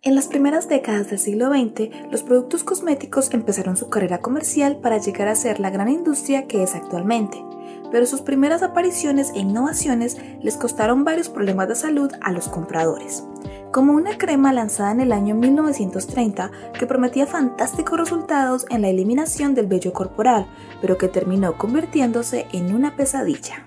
En las primeras décadas del siglo XX, los productos cosméticos empezaron su carrera comercial para llegar a ser la gran industria que es actualmente, pero sus primeras apariciones e innovaciones les costaron varios problemas de salud a los compradores, como una crema lanzada en el año 1930 que prometía fantásticos resultados en la eliminación del vello corporal, pero que terminó convirtiéndose en una pesadilla.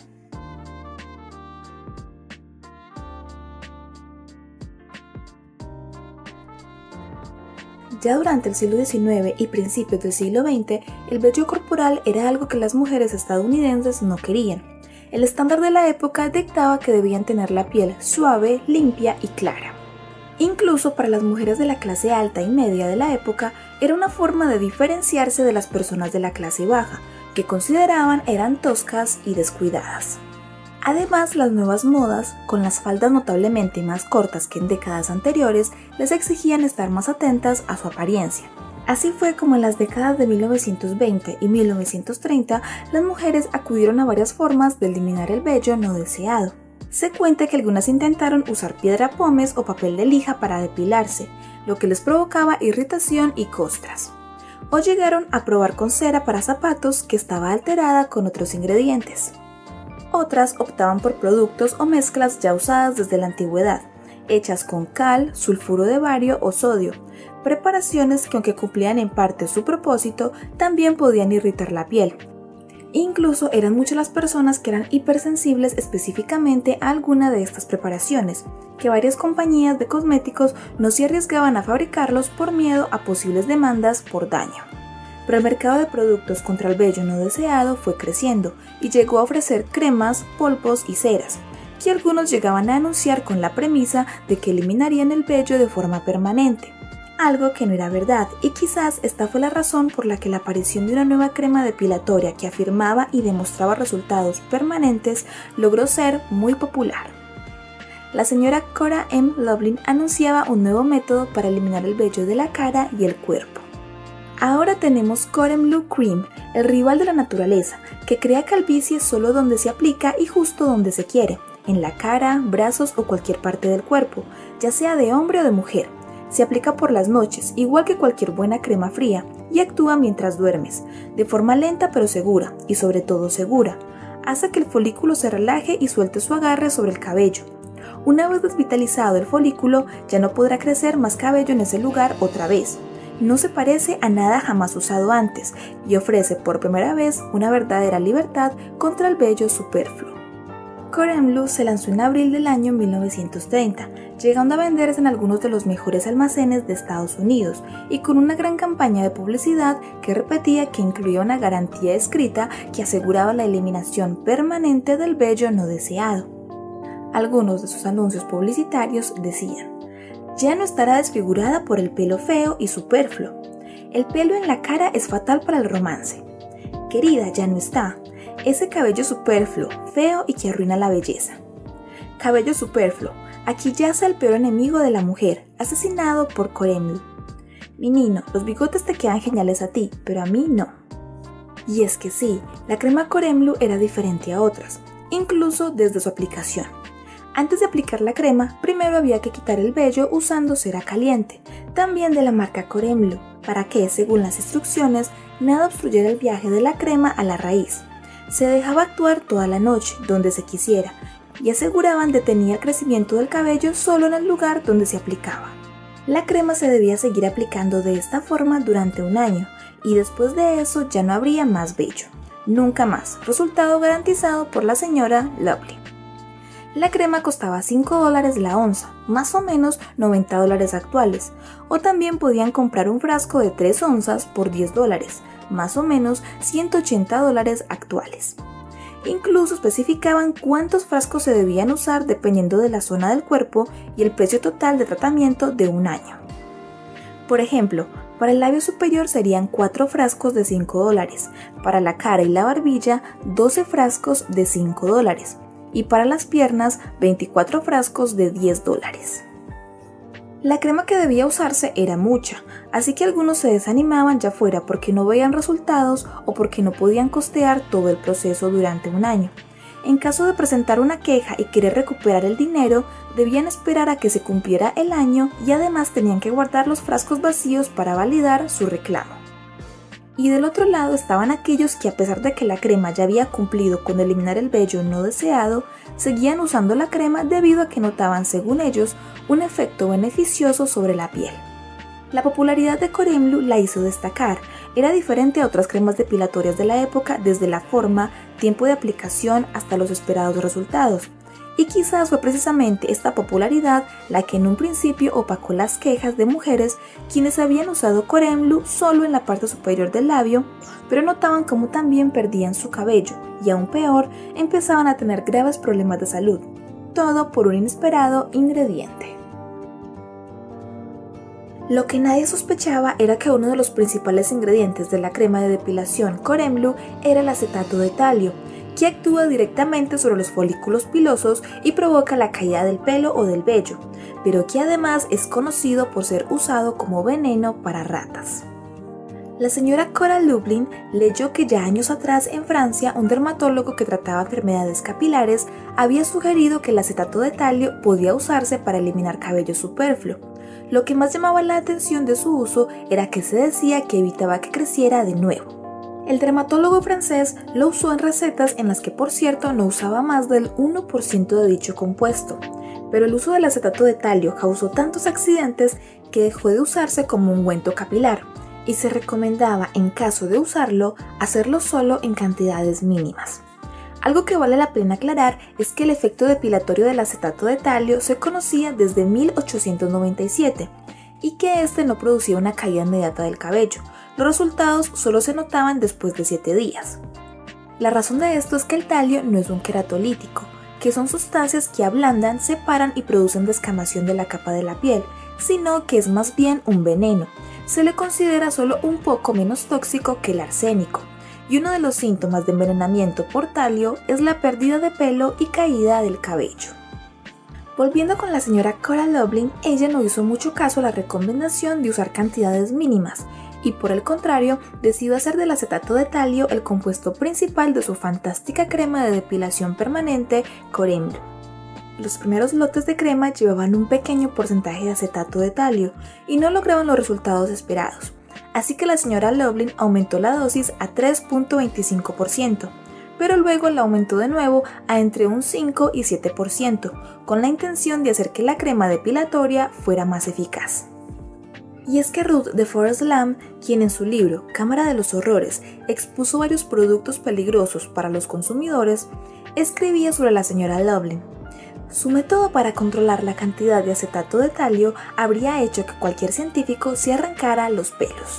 Ya durante el siglo XIX y principios del siglo XX, el vello corporal era algo que las mujeres estadounidenses no querían. El estándar de la época dictaba que debían tener la piel suave, limpia y clara. Incluso para las mujeres de la clase alta y media de la época, era una forma de diferenciarse de las personas de la clase baja, que consideraban eran toscas y descuidadas. Además, las nuevas modas, con las faldas notablemente más cortas que en décadas anteriores, les exigían estar más atentas a su apariencia. Así fue como en las décadas de 1920 y 1930, las mujeres acudieron a varias formas de eliminar el vello no deseado. Se cuenta que algunas intentaron usar piedra pómez o papel de lija para depilarse, lo que les provocaba irritación y costras. O llegaron a probar con cera para zapatos que estaba alterada con otros ingredientes. Otras optaban por productos o mezclas ya usadas desde la antigüedad, hechas con cal, sulfuro de bario o sodio, preparaciones que aunque cumplían en parte su propósito, también podían irritar la piel. Incluso eran muchas las personas que eran hipersensibles específicamente a alguna de estas preparaciones, que varias compañías de cosméticos no se arriesgaban a fabricarlos por miedo a posibles demandas por daño. Pero el mercado de productos contra el vello no deseado fue creciendo y llegó a ofrecer cremas, polvos y ceras, que algunos llegaban a anunciar con la premisa de que eliminarían el vello de forma permanente, algo que no era verdad, y quizás esta fue la razón por la que la aparición de una nueva crema depilatoria que afirmaba y demostraba resultados permanentes logró ser muy popular. La señora Cora M. Lublin anunciaba un nuevo método para eliminar el vello de la cara y el cuerpo. Ahora tenemos Corem Blue Cream, el rival de la naturaleza, que crea calvicie solo donde se aplica y justo donde se quiere, en la cara, brazos o cualquier parte del cuerpo, ya sea de hombre o de mujer. Se aplica por las noches, igual que cualquier buena crema fría, y actúa mientras duermes, de forma lenta pero segura, y sobre todo segura. Hace que el folículo se relaje y suelte su agarre sobre el cabello. Una vez desvitalizado el folículo, ya no podrá crecer más cabello en ese lugar otra vez. No se parece a nada jamás usado antes y ofrece por primera vez una verdadera libertad contra el vello superfluo. Corem Blue se lanzó en abril del año 1930, llegando a venderse en algunos de los mejores almacenes de Estados Unidos y con una gran campaña de publicidad que repetía que incluía una garantía escrita que aseguraba la eliminación permanente del vello no deseado. Algunos de sus anuncios publicitarios decían: ya no estará desfigurada por el pelo feo y superfluo. El pelo en la cara es fatal para el romance. Querida, ya no está. Ese cabello superfluo, feo y que arruina la belleza. Cabello superfluo. Aquí yace el peor enemigo de la mujer, asesinado por Corem Blue. Mi niño, los bigotes te quedan geniales a ti, pero a mí no. Y es que sí, la crema Corem Blue era diferente a otras, incluso desde su aplicación. Antes de aplicar la crema, primero había que quitar el vello usando cera caliente, también de la marca Corem Blue, para que, según las instrucciones, nada obstruyera el viaje de la crema a la raíz. Se dejaba actuar toda la noche, donde se quisiera, y aseguraban detenía el crecimiento del cabello solo en el lugar donde se aplicaba. La crema se debía seguir aplicando de esta forma durante un año, y después de eso ya no habría más vello. Nunca más, resultado garantizado por la señora Lublin. La crema costaba $5 la onza, más o menos $90 actuales, o también podían comprar un frasco de 3 onzas por $10, más o menos $180 actuales. Incluso especificaban cuántos frascos se debían usar dependiendo de la zona del cuerpo y el precio total de tratamiento de un año. Por ejemplo, para el labio superior serían 4 frascos de $5, para la cara y la barbilla 12 frascos de $5, y para las piernas 24 frascos de $10. La crema que debía usarse era mucha, así que algunos se desanimaban ya fuera porque no veían resultados o porque no podían costear todo el proceso durante un año. En caso de presentar una queja y querer recuperar el dinero, debían esperar a que se cumpliera el año y además tenían que guardar los frascos vacíos para validar su reclamo. Y del otro lado estaban aquellos que, a pesar de que la crema ya había cumplido con eliminar el vello no deseado, seguían usando la crema debido a que notaban, según ellos, un efecto beneficioso sobre la piel. La popularidad de Corée Bleu la hizo destacar. Era diferente a otras cremas depilatorias de la época desde la forma, tiempo de aplicación hasta los esperados resultados. Y quizás fue precisamente esta popularidad la que en un principio opacó las quejas de mujeres quienes habían usado Corée Bleu solo en la parte superior del labio, pero notaban cómo también perdían su cabello y aún peor, empezaban a tener graves problemas de salud. Todo por un inesperado ingrediente. Lo que nadie sospechaba era que uno de los principales ingredientes de la crema de depilación Corée Bleu era el acetato de talio, que actúa directamente sobre los folículos pilosos y provoca la caída del pelo o del vello, pero que además es conocido por ser usado como veneno para ratas. La señora Cora Lublin leyó que ya años atrás en Francia un dermatólogo que trataba enfermedades capilares había sugerido que el acetato de talio podía usarse para eliminar cabello superfluo. Lo que más llamaba la atención de su uso era que se decía que evitaba que creciera de nuevo. El dermatólogo francés lo usó en recetas en las que, por cierto, no usaba más del 1% de dicho compuesto, pero el uso del acetato de talio causó tantos accidentes que dejó de usarse como ungüento capilar y se recomendaba, en caso de usarlo, hacerlo solo en cantidades mínimas. Algo que vale la pena aclarar es que el efecto depilatorio del acetato de talio se conocía desde 1897 y que este no producía una caída inmediata del cabello. Los resultados solo se notaban después de 7 días. La razón de esto es que el talio no es un queratolítico, que son sustancias que ablandan, separan y producen descamación de la capa de la piel, sino que es más bien un veneno. Se le considera solo un poco menos tóxico que el arsénico. Y uno de los síntomas de envenenamiento por talio es la pérdida de pelo y caída del cabello. Volviendo con la señora Cora Lublin, ella no hizo mucho caso a la recomendación de usar cantidades mínimas y por el contrario decidió hacer del acetato de talio el compuesto principal de su fantástica crema de depilación permanente Corée Bleu. Los primeros lotes de crema llevaban un pequeño porcentaje de acetato de talio y no lograban los resultados esperados. Así que la señora Lublin aumentó la dosis a 3.25%, pero luego la aumentó de nuevo a entre un 5 y 7%, con la intención de hacer que la crema depilatoria fuera más eficaz. Y es que Ruth de Forest Lamb, quien en su libro Cámara de los Horrores expuso varios productos peligrosos para los consumidores, escribía sobre la señora Lublin. Su método para controlar la cantidad de acetato de talio habría hecho que cualquier científico se arrancara los pelos.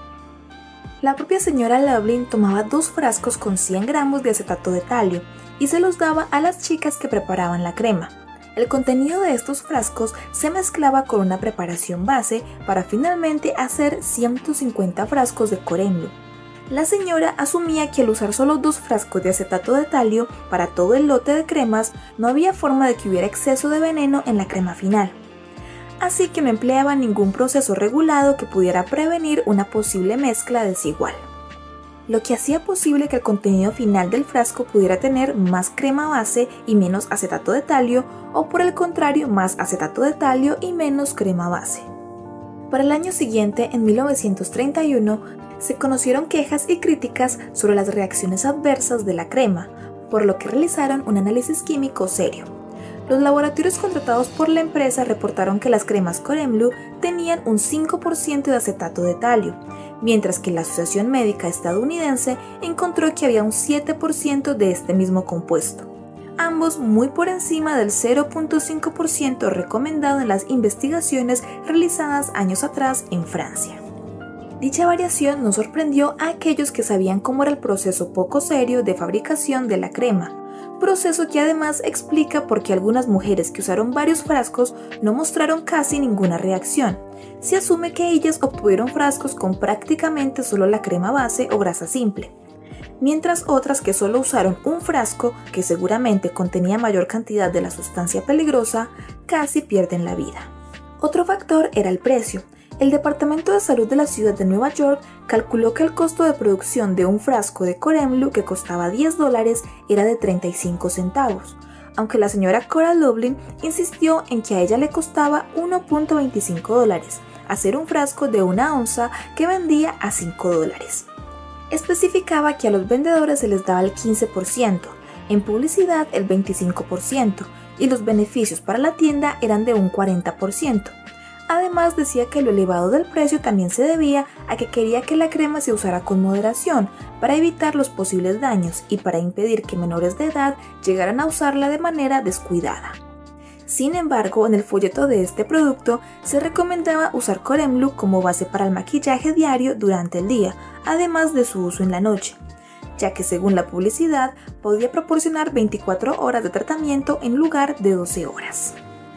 La propia señora Lublin tomaba 2 frascos con 100 gramos de acetato de talio y se los daba a las chicas que preparaban la crema. El contenido de estos frascos se mezclaba con una preparación base para finalmente hacer 150 frascos de Corée Bleu. La señora asumía que al usar solo 2 frascos de acetato de talio para todo el lote de cremas, no había forma de que hubiera exceso de veneno en la crema final. Así que no empleaba ningún proceso regulado que pudiera prevenir una posible mezcla desigual. Lo que hacía posible que el contenido final del frasco pudiera tener más crema base y menos acetato de talio, o por el contrario, más acetato de talio y menos crema base. Para el año siguiente, en 1931, se conocieron quejas y críticas sobre las reacciones adversas de la crema, por lo que realizaron un análisis químico serio. Los laboratorios contratados por la empresa reportaron que las cremas Corée Bleu tenían un 5% de acetato de talio, mientras que la Asociación Médica Estadounidense encontró que había un 7% de este mismo compuesto, ambos muy por encima del 0.5% recomendado en las investigaciones realizadas años atrás en Francia. Dicha variación no sorprendió a aquellos que sabían cómo era el proceso poco serio de fabricación de la crema, proceso que además explica por qué algunas mujeres que usaron varios frascos no mostraron casi ninguna reacción. Se asume que ellas obtuvieron frascos con prácticamente solo la crema base o grasa simple, mientras otras que solo usaron un frasco, que seguramente contenía mayor cantidad de la sustancia peligrosa, casi pierden la vida. Otro factor era el precio. El Departamento de Salud de la ciudad de Nueva York calculó que el costo de producción de un frasco de Coremlu que costaba $10 era de 35 centavos, aunque la señora Cora Lublin insistió en que a ella le costaba $1.25 hacer un frasco de 1 onza que vendía a $5. Especificaba que a los vendedores se les daba el 15%, en publicidad el 25%, y los beneficios para la tienda eran de un 40%. Además decía que lo elevado del precio también se debía a que quería que la crema se usara con moderación para evitar los posibles daños y para impedir que menores de edad llegaran a usarla de manera descuidada. Sin embargo, en el folleto de este producto se recomendaba usar Coremlu como base para el maquillaje diario durante el día, además de su uso en la noche, ya que según la publicidad podía proporcionar 24 horas de tratamiento en lugar de 12 horas.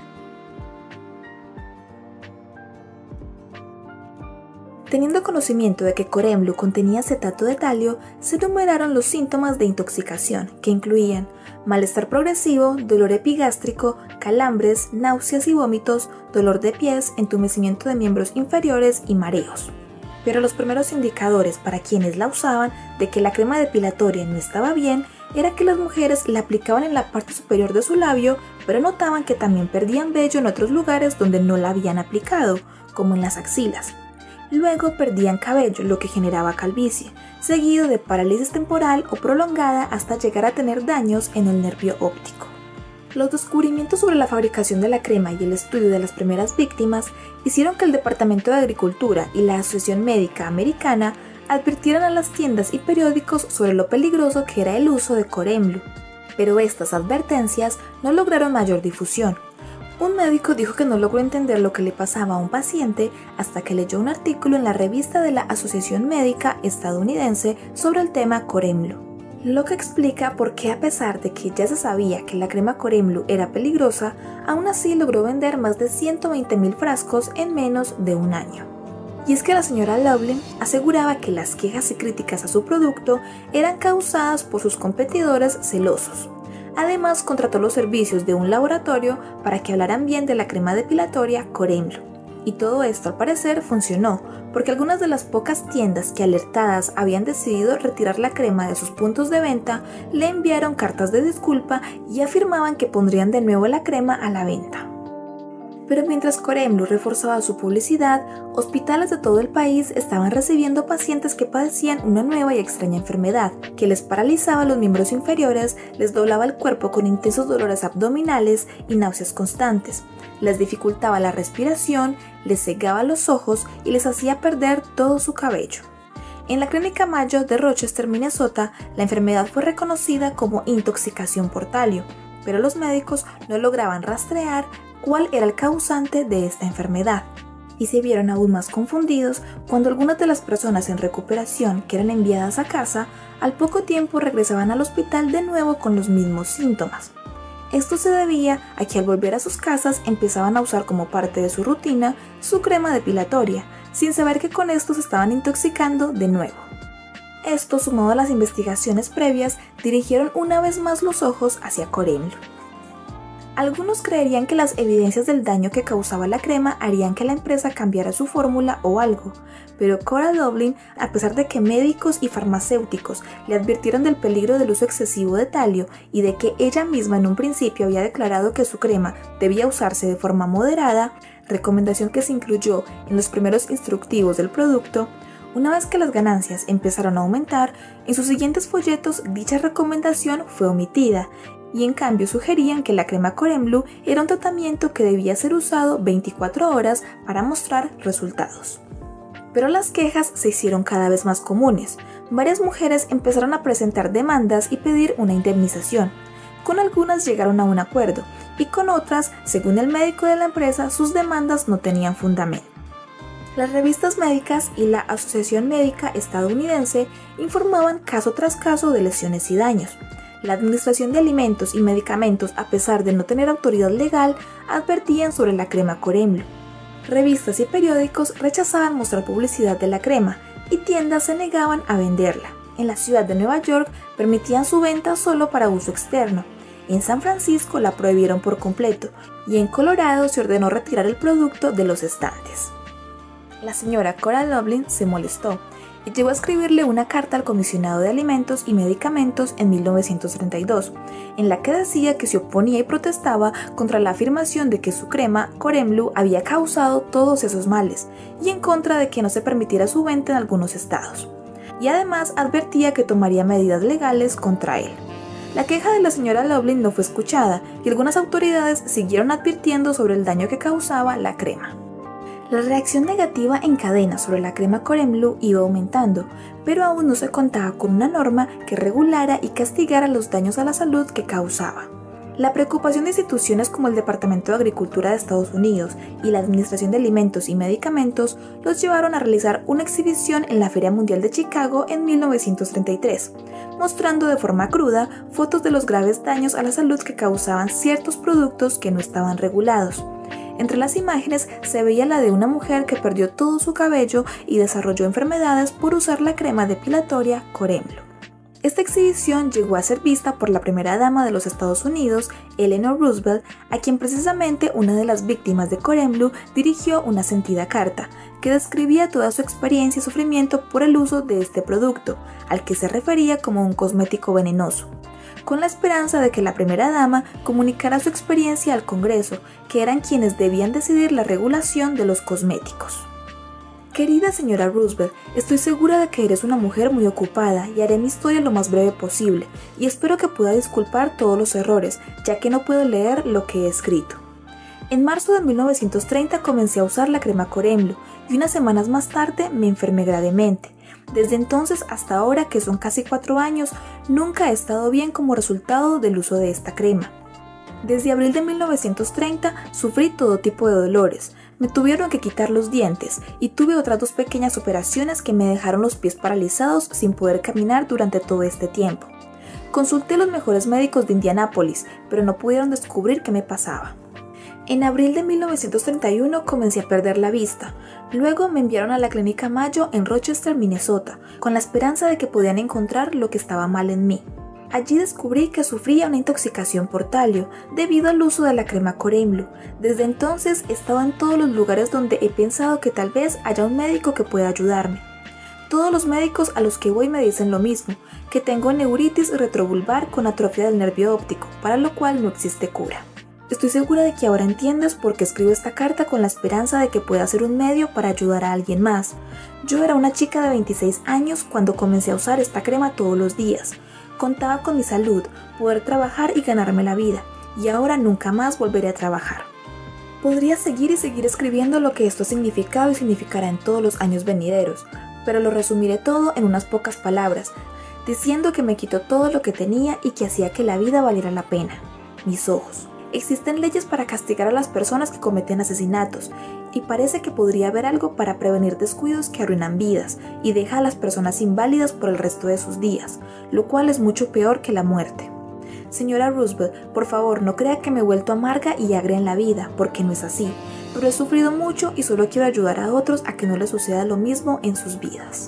Teniendo conocimiento de que Coremlu contenía acetato de talio, se enumeraron los síntomas de intoxicación, que incluían malestar progresivo, dolor epigástrico, calambres, náuseas y vómitos, dolor de pies, entumecimiento de miembros inferiores y mareos. Pero los primeros indicadores para quienes la usaban de que la crema depilatoria no estaba bien era que las mujeres la aplicaban en la parte superior de su labio, pero notaban que también perdían vello en otros lugares donde no la habían aplicado, como en las axilas. Luego perdían cabello, lo que generaba calvicie, seguido de parálisis temporal o prolongada hasta llegar a tener daños en el nervio óptico. Los descubrimientos sobre la fabricación de la crema y el estudio de las primeras víctimas hicieron que el Departamento de Agricultura y la Asociación Médica Americana advirtieran a las tiendas y periódicos sobre lo peligroso que era el uso de Coremlu. Pero estas advertencias no lograron mayor difusión. Un médico dijo que no logró entender lo que le pasaba a un paciente hasta que leyó un artículo en la revista de la Asociación Médica Estadounidense sobre el tema Coremlu, lo que explica por qué, a pesar de que ya se sabía que la crema Coremlu era peligrosa, aún así logró vender más de 120.000 frascos en menos de un año. Y es que la señora Lublin aseguraba que las quejas y críticas a su producto eran causadas por sus competidores celosos. Además, contrató los servicios de un laboratorio para que hablaran bien de la crema depilatoria Coremlu. Y todo esto al parecer funcionó, porque algunas de las pocas tiendas que alertadas habían decidido retirar la crema de sus puntos de venta le enviaron cartas de disculpa y afirmaban que pondrían de nuevo la crema a la venta. Pero mientras Coremlu reforzaba su publicidad, hospitales de todo el país estaban recibiendo pacientes que padecían una nueva y extraña enfermedad, que les paralizaba los miembros inferiores, les doblaba el cuerpo con intensos dolores abdominales y náuseas constantes, les dificultaba la respiración, les cegaba los ojos y les hacía perder todo su cabello. En la Clínica Mayo de Rochester, Minnesota, la enfermedad fue reconocida como intoxicación por talio, pero los médicos no lograban rastrear cuál era el causante de esta enfermedad, y se vieron aún más confundidos cuando algunas de las personas en recuperación que eran enviadas a casa al poco tiempo regresaban al hospital de nuevo con los mismos síntomas. Esto se debía a que al volver a sus casas empezaban a usar como parte de su rutina su crema depilatoria, sin saber que con esto se estaban intoxicando de nuevo. Esto, sumado a las investigaciones previas, dirigieron una vez más los ojos hacia Coremlu. Algunos creerían que las evidencias del daño que causaba la crema harían que la empresa cambiara su fórmula o algo, pero Cora Lublin, a pesar de que médicos y farmacéuticos le advirtieron del peligro del uso excesivo de talio y de que ella misma en un principio había declarado que su crema debía usarse de forma moderada, recomendación que se incluyó en los primeros instructivos del producto, una vez que las ganancias empezaron a aumentar, en sus siguientes folletos dicha recomendación fue omitida, y en cambio sugerían que la crema Coremlu era un tratamiento que debía ser usado 24 horas para mostrar resultados. Pero las quejas se hicieron cada vez más comunes. Varias mujeres empezaron a presentar demandas y pedir una indemnización. Con algunas llegaron a un acuerdo, y con otras, según el médico de la empresa, sus demandas no tenían fundamento. Las revistas médicas y la Asociación Médica Estadounidense informaban caso tras caso de lesiones y daños. La Administración de Alimentos y Medicamentos, a pesar de no tener autoridad legal, advertían sobre la crema Coremlu. Revistas y periódicos rechazaban mostrar publicidad de la crema y tiendas se negaban a venderla. En la ciudad de Nueva York permitían su venta solo para uso externo. En San Francisco la prohibieron por completo y en Colorado se ordenó retirar el producto de los estantes. La señora Cora Loveland se molestó y llegó a escribirle una carta al comisionado de alimentos y medicamentos en 1932, en la que decía que se oponía y protestaba contra la afirmación de que su crema Coremblue había causado todos esos males y en contra de que no se permitiera su venta en algunos estados, y además advertía que tomaría medidas legales contra él. La queja de la señora Loveland no fue escuchada y algunas autoridades siguieron advirtiendo sobre el daño que causaba la crema. La reacción negativa en cadena sobre la crema Coremblue iba aumentando, pero aún no se contaba con una norma que regulara y castigara los daños a la salud que causaba. La preocupación de instituciones como el Departamento de Agricultura de Estados Unidos y la Administración de Alimentos y Medicamentos los llevaron a realizar una exhibición en la Feria Mundial de Chicago en 1933, mostrando de forma cruda fotos de los graves daños a la salud que causaban ciertos productos que no estaban regulados. Entre las imágenes se veía la de una mujer que perdió todo su cabello y desarrolló enfermedades por usar la crema depilatoria Coremblue. Esta exhibición llegó a ser vista por la primera dama de los Estados Unidos, Eleanor Roosevelt, a quien precisamente una de las víctimas de Coremblue dirigió una sentida carta, que describía toda su experiencia y sufrimiento por el uso de este producto, al que se refería como un cosmético venenoso, con la esperanza de que la primera dama comunicara su experiencia al Congreso, que eran quienes debían decidir la regulación de los cosméticos. Querida señora Roosevelt, estoy segura de que eres una mujer muy ocupada y haré mi historia lo más breve posible, y espero que pueda disculpar todos los errores, ya que no puedo leer lo que he escrito. En marzo de 1930 comencé a usar la crema Coremblue y unas semanas más tarde me enfermé gravemente. Desde entonces hasta ahora, que son casi 4 años, nunca he estado bien como resultado del uso de esta crema. Desde abril de 1930 sufrí todo tipo de dolores, me tuvieron que quitar los dientes y tuve otras 2 pequeñas operaciones que me dejaron los pies paralizados sin poder caminar durante todo este tiempo. Consulté a los mejores médicos de Indianápolis, pero no pudieron descubrir qué me pasaba. En abril de 1931 comencé a perder la vista. Luego me enviaron a la clínica Mayo en Rochester, Minnesota, con la esperanza de que podían encontrar lo que estaba mal en mí. Allí descubrí que sufría una intoxicación por talio debido al uso de la crema Coremblue. Desde entonces he estado en todos los lugares donde he pensado que tal vez haya un médico que pueda ayudarme. Todos los médicos a los que voy me dicen lo mismo, que tengo neuritis retrovulvar con atrofia del nervio óptico, para lo cual no existe cura. Estoy segura de que ahora entiendes por qué escribo esta carta con la esperanza de que pueda ser un medio para ayudar a alguien más. Yo era una chica de 26 años cuando comencé a usar esta crema todos los días. Contaba con mi salud, poder trabajar y ganarme la vida, y ahora nunca más volveré a trabajar. Podría seguir y seguir escribiendo lo que esto ha significado y significará en todos los años venideros, pero lo resumiré todo en unas pocas palabras, diciendo que me quitó todo lo que tenía y que hacía que la vida valiera la pena: mis ojos. Existen leyes para castigar a las personas que cometen asesinatos, y parece que podría haber algo para prevenir descuidos que arruinan vidas y deja a las personas inválidas por el resto de sus días, lo cual es mucho peor que la muerte. Señora Roosevelt, por favor no crea que me he vuelto amarga y agria en la vida, porque no es así, pero he sufrido mucho y solo quiero ayudar a otros a que no les suceda lo mismo en sus vidas.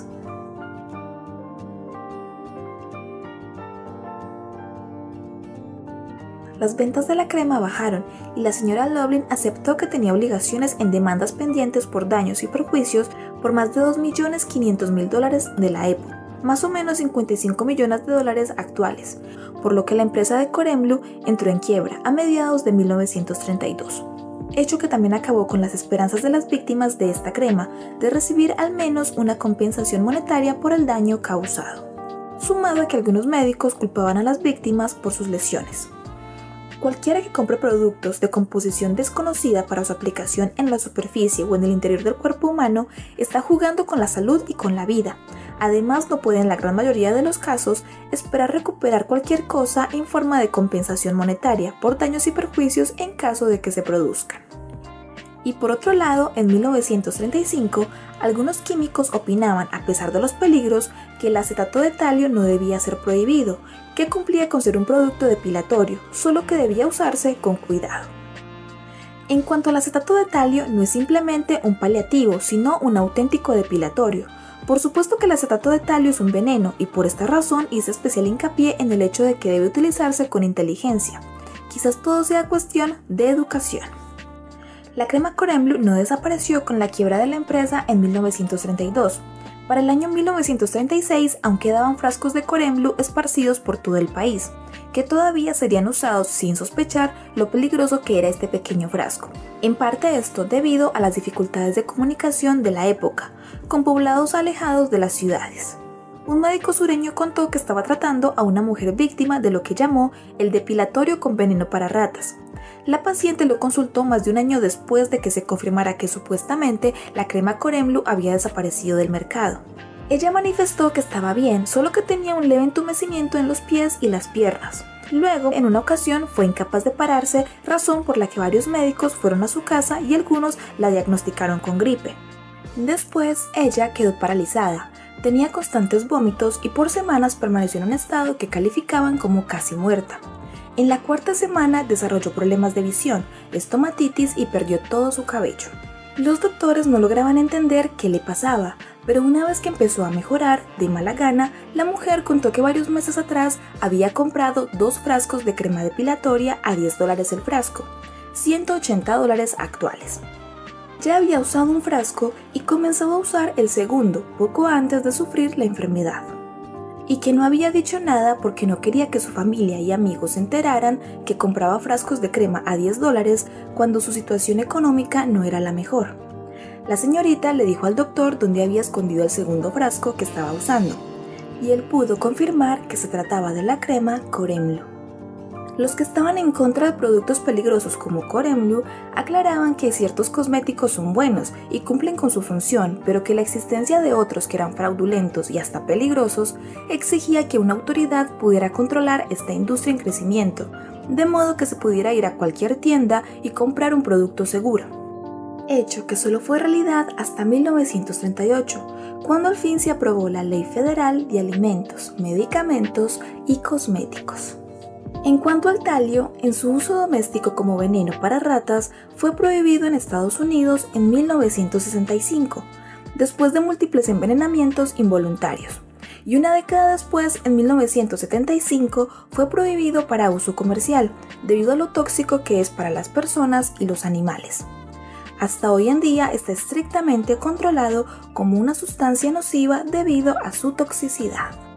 Las ventas de la crema bajaron y la señora Loveland aceptó que tenía obligaciones en demandas pendientes por daños y perjuicios por más de $2.500.000 de la época, más o menos $55 millones actuales, por lo que la empresa de Coremblue entró en quiebra a mediados de 1932. Hecho que también acabó con las esperanzas de las víctimas de esta crema de recibir al menos una compensación monetaria por el daño causado, sumado a que algunos médicos culpaban a las víctimas por sus lesiones. Cualquiera que compre productos de composición desconocida para su aplicación en la superficie o en el interior del cuerpo humano está jugando con la salud y con la vida. Además, no puede en la gran mayoría de los casos esperar recuperar cualquier cosa en forma de compensación monetaria por daños y perjuicios en caso de que se produzcan. Y por otro lado, en 1935, algunos químicos opinaban, a pesar de los peligros, que el acetato de talio no debía ser prohibido, que cumplía con ser un producto depilatorio, solo que debía usarse con cuidado. En cuanto al acetato de talio, no es simplemente un paliativo, sino un auténtico depilatorio. Por supuesto que el acetato de talio es un veneno, y por esta razón hice especial hincapié en el hecho de que debe utilizarse con inteligencia. Quizás todo sea cuestión de educación. La crema Corem Blue no desapareció con la quiebra de la empresa en 1932. Para el año 1936 aún quedaban frascos de Corem Blue esparcidos por todo el país, que todavía serían usados sin sospechar lo peligroso que era este pequeño frasco. En parte esto debido a las dificultades de comunicación de la época, con poblados alejados de las ciudades. Un médico sureño contó que estaba tratando a una mujer víctima de lo que llamó el depilatorio con veneno para ratas. La paciente lo consultó más de un año después de que se confirmara que supuestamente la crema Corem Blue había desaparecido del mercado. Ella manifestó que estaba bien, solo que tenía un leve entumecimiento en los pies y las piernas. Luego, en una ocasión, fue incapaz de pararse, razón por la que varios médicos fueron a su casa y algunos la diagnosticaron con gripe. Después, ella quedó paralizada. Tenía constantes vómitos y por semanas permaneció en un estado que calificaban como casi muerta. En la cuarta semana desarrolló problemas de visión, estomatitis y perdió todo su cabello. Los doctores no lograban entender qué le pasaba, pero una vez que empezó a mejorar, de mala gana, la mujer contó que varios meses atrás había comprado 2 frascos de crema depilatoria a $10 el frasco, $180 actuales. Ya había usado un frasco y comenzaba a usar el segundo poco antes de sufrir la enfermedad. Y que no había dicho nada porque no quería que su familia y amigos se enteraran que compraba frascos de crema a $10 cuando su situación económica no era la mejor. La señorita le dijo al doctor dónde había escondido el segundo frasco que estaba usando, y él pudo confirmar que se trataba de la crema Corem Blue. Los que estaban en contra de productos peligrosos como Corem Blue aclaraban que ciertos cosméticos son buenos y cumplen con su función, pero que la existencia de otros que eran fraudulentos y hasta peligrosos exigía que una autoridad pudiera controlar esta industria en crecimiento, de modo que se pudiera ir a cualquier tienda y comprar un producto seguro. Hecho que solo fue realidad hasta 1938, cuando al fin se aprobó la Ley Federal de Alimentos, Medicamentos y Cosméticos. En cuanto al talio, en su uso doméstico como veneno para ratas, fue prohibido en Estados Unidos en 1965, después de múltiples envenenamientos involuntarios, y una década después, en 1975, fue prohibido para uso comercial, debido a lo tóxico que es para las personas y los animales. Hasta hoy en día está estrictamente controlado como una sustancia nociva debido a su toxicidad.